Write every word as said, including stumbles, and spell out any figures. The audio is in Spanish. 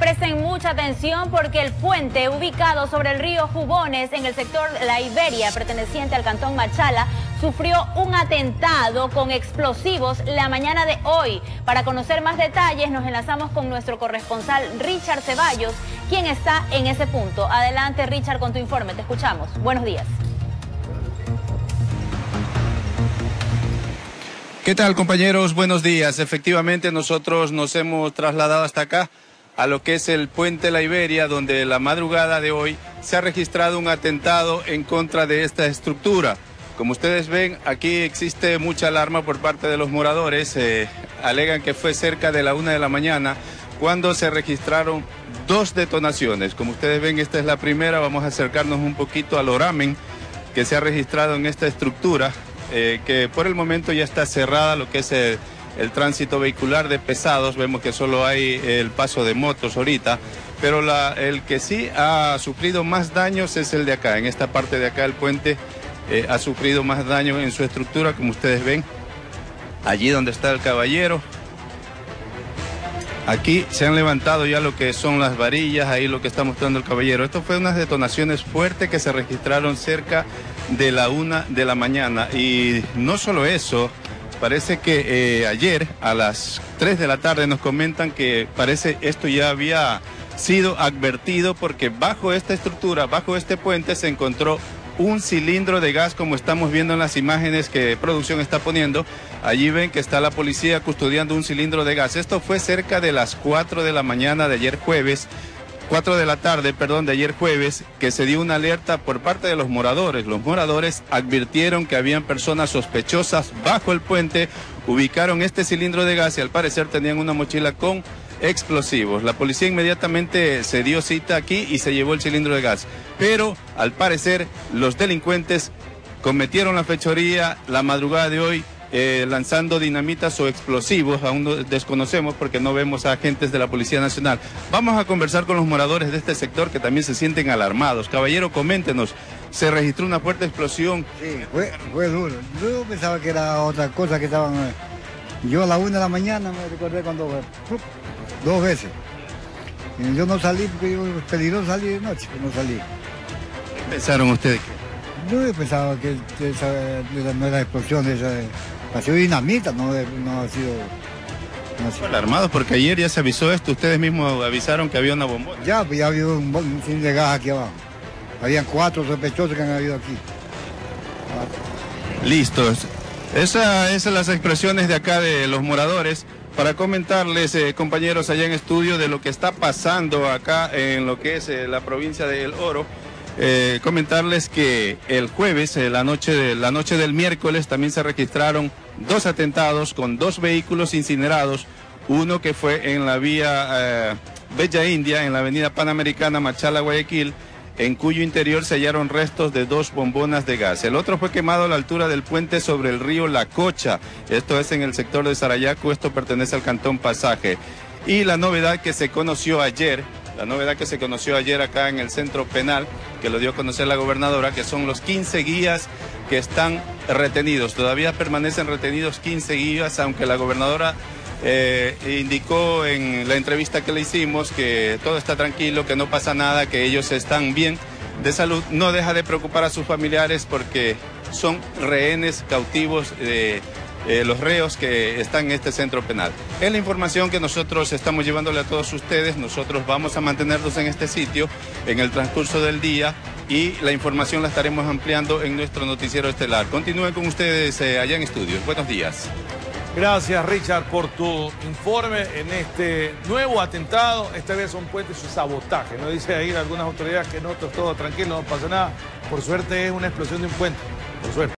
Presten mucha atención porque el puente ubicado sobre el río Jubones en el sector La Iberia, perteneciente al cantón Machala, sufrió un atentado con explosivos la mañana de hoy. Para conocer más detalles nos enlazamos con nuestro corresponsal Richard Ceballos, quien está en ese punto. Adelante, Richard, con tu informe, te escuchamos. Buenos días. ¿Qué tal, compañeros? Buenos días. Efectivamente, nosotros nos hemos trasladado hasta acá, a lo que es el puente La Iberia, donde la madrugada de hoy se ha registrado un atentado en contra de esta estructura. Como ustedes ven, aquí existe mucha alarma por parte de los moradores. Eh, alegan que fue cerca de la una de la mañana cuando se registraron dos detonaciones. Como ustedes ven, esta es la primera. Vamos a acercarnos un poquito al oramen que se ha registrado en esta estructura, eh, que por el momento ya está cerrada lo que es el, el tránsito vehicular de pesados. Vemos que solo hay el paso de motos ahorita, pero la, el que sí ha sufrido más daños es el de acá. En esta parte de acá el puente Eh, ha sufrido más daño en su estructura, como ustedes ven, allí donde está el caballero. Aquí se han levantado ya lo que son las varillas, ahí lo que está mostrando el caballero. Esto fue unas detonaciones fuertes que se registraron cerca de la una de la mañana. Y no solo eso, parece que eh, ayer a las tres de la tarde nos comentan que parece esto ya había sido advertido, porque bajo esta estructura, bajo este puente se encontró un cilindro de gas, como estamos viendo en las imágenes que producción está poniendo. Allí ven que está la policía custodiando un cilindro de gas. Esto fue cerca de las cuatro de la mañana de ayer jueves, cuatro de la tarde, perdón, de ayer jueves, que se dio una alerta por parte de los moradores. Los moradores advirtieron que habían personas sospechosas bajo el puente, ubicaron este cilindro de gas y al parecer tenían una mochila con explosivos. La policía inmediatamente se dio cita aquí y se llevó el cilindro de gas, pero al parecer los delincuentes cometieron la fechoría la madrugada de hoy, eh, lanzando dinamitas o explosivos. Aún no desconocemos porque no vemos a agentes de la Policía Nacional. Vamos a conversar con los moradores de este sector que también se sienten alarmados. Caballero, coméntenos, se registró una fuerte explosión. Sí, fue, fue duro. Yo pensaba que era otra cosa que estaban... Yo a la una de la mañana me recordé cuando... Dos veces. Y yo no salí porque yo, es peligroso salir de noche, no salí. ¿Qué pensaron ustedes? Yo pensaba que esa no era explosión, esa, ha sido dinamita, no, no ha sido... No ha sido. Alarmados porque ayer ya se avisó esto, ustedes mismos avisaron que había una bombona. Ya, pues ya había un, un cilindro de gas aquí abajo. Habían cuatro sospechosos que han habido aquí. Cuatro. Listos. Esa, esas son las expresiones de acá de los moradores. Para comentarles, eh, compañeros allá en estudio, de lo que está pasando acá en lo que es eh, la provincia de El Oro. Eh, comentarles que el jueves, eh, la, noche de, la noche del miércoles, también se registraron dos atentados con dos vehículos incinerados. Uno que fue en la vía eh, Bella India, en la avenida Panamericana Machala, Guayaquil, en cuyo interior se hallaron restos de dos bombonas de gas. El otro fue quemado a la altura del puente sobre el río La Cocha. Esto es en el sector de Sarayaco, esto pertenece al cantón Pasaje. Y la novedad que se conoció ayer, la novedad que se conoció ayer acá en el centro penal, que lo dio a conocer la gobernadora, que son los quince guías que están retenidos. Todavía permanecen retenidos quince guías, aunque la gobernadora Eh, indicó en la entrevista que le hicimos que todo está tranquilo, que no pasa nada, que ellos están bien de salud. No deja de preocupar a sus familiares porque son rehenes cautivos de eh, los reos que están en este centro penal. Es la información que nosotros estamos llevándole a todos ustedes. Nosotros vamos a mantenernos en este sitio en el transcurso del día y la información la estaremos ampliando en nuestro noticiero estelar. Continúen con ustedes eh, allá en estudios. Buenos días. Gracias, Richard, por tu informe en este nuevo atentado. Esta vez son puentes y sabotaje. No dice ahí algunas autoridades que no, todo tranquilo, no pasa nada. Por suerte es una explosión de un puente. Por suerte.